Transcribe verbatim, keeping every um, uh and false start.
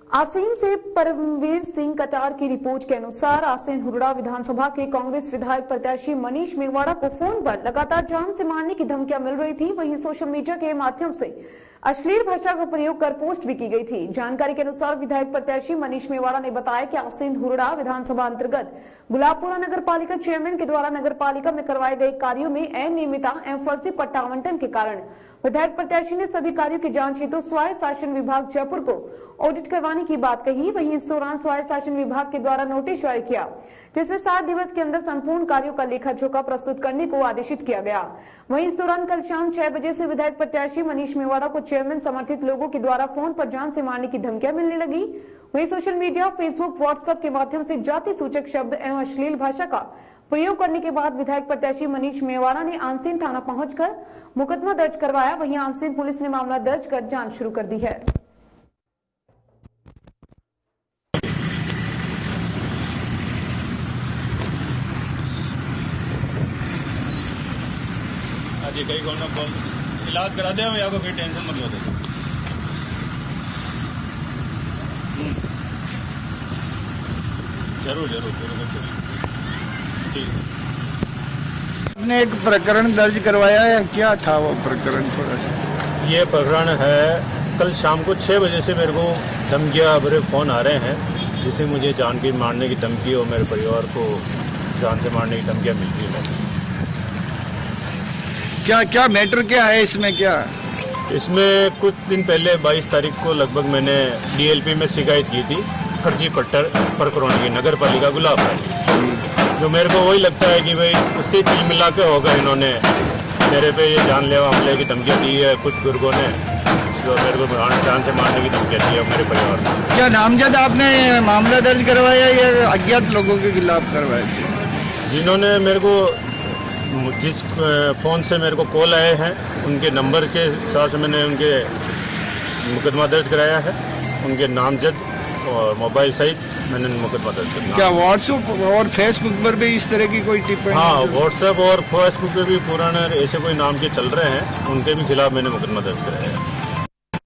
आसीन से परमवीर सिंह कटार की रिपोर्ट के अनुसार आसीन हुरडा विधानसभा के कांग्रेस विधायक प्रत्याशी मनीष मेवाड़ा को फोन पर लगातार जान से मारने की धमकियां मिल रही थी। वहीं सोशल मीडिया के माध्यम से अश्लील भाषा का प्रयोग कर पोस्ट भी की गई थी। जानकारी के अनुसार विधायक प्रत्याशी मनीष मेवाड़ा ने बताया कि आसीन हुरडा विधानसभा अंतर्गत गुलाबपुरा नगर पालिका चेयरमैन के द्वारा नगर पालिका में करवाए गए कार्यों में अनियमितता एवं फर्जी पट्टा आवंटन के कारण विधायक प्रत्याशी ने सभी कार्यों की जांच हेतु स्वायत्त शासन विभाग जयपुर को ऑडिट करवाने की बात कही। वहीं इस दौरान स्वायत्त शासन विभाग के द्वारा नोटिस जारी किया, जिसमें सात दिवस के अंदर संपूर्ण कार्यों का लेखा जोखा प्रस्तुत करने को आदेशित किया गया। वहीं इस दौरान कल शाम छह बजे से विधायक प्रत्याशी मनीष मेवाड़ा को चेयरमैन समर्थित लोगों के द्वारा फोन पर जान से मारने की धमकियां मिलने लगी। वहीं सोशल मीडिया, फेसबुक, व्हाट्सएप के माध्यम से जाति सूचक शब्द एवं अश्लील भाषा का प्रयोग करने के बाद विधायक प्रत्याशी मनीष मेवाड़ा ने आंसीन थाना पहुंचकर मुकदमा दर्ज करवाया। वहीं आंसीन पुलिस ने मामला दर्ज कर जांच शुरू कर दी है। जी कहीं कौन बोल इलाज करा दे, या कोई टेंशन मत लो। जरूर जरूर जरूर ठीक। आपने एक प्रकरण दर्ज करवाया है, क्या था वो प्रकरण? थोड़ा सा ये प्रकरण है, कल शाम को छः बजे से मेरे को धमकियाँ भरे फ़ोन आ रहे हैं, जिससे मुझे जान की मारने की धमकी और मेरे परिवार को जान से मारने की धमकियाँ मिल रही है। क्या क्या मैटर क्या है इसमें? क्या इसमें कुछ दिन पहले बाईस तारीख को लगभग मैंने डीएलपी में शिकायत की थी फर्जी पट्टर प्रकरण की, नगर पालिका गुलाबपुरा। जो मेरे को वही लगता है कि भाई उससे तिल मिला के होगा, इन्होंने मेरे पे ये जानलेवा हमले की धमकियाँ दी है कुछ गुर्गों ने, जो मेरे को जान से मारने की धमकियाँ दी है मेरे परिवार को। क्या नामजद आपने मामला दर्ज करवाया या अज्ञात लोगों के खिलाफ करवाया? जिन्होंने मेरे को जिस फ़ोन से मेरे को कॉल आए हैं उनके नंबर के हिसाब से मैंने उनके मुकदमा दर्ज कराया है, उनके नामजद और मोबाइल सहित मैंने मुकदमा दर्ज कराया। क्या व्हाट्सएप और फेसबुक पर भी इस तरह की कोई टिप्पणी? हाँ, व्हाट्सएप और फेसबुक पे भी पुराने ऐसे कोई नाम के चल रहे हैं, उनके भी खिलाफ मैंने मुकदमा दर्ज कराया है।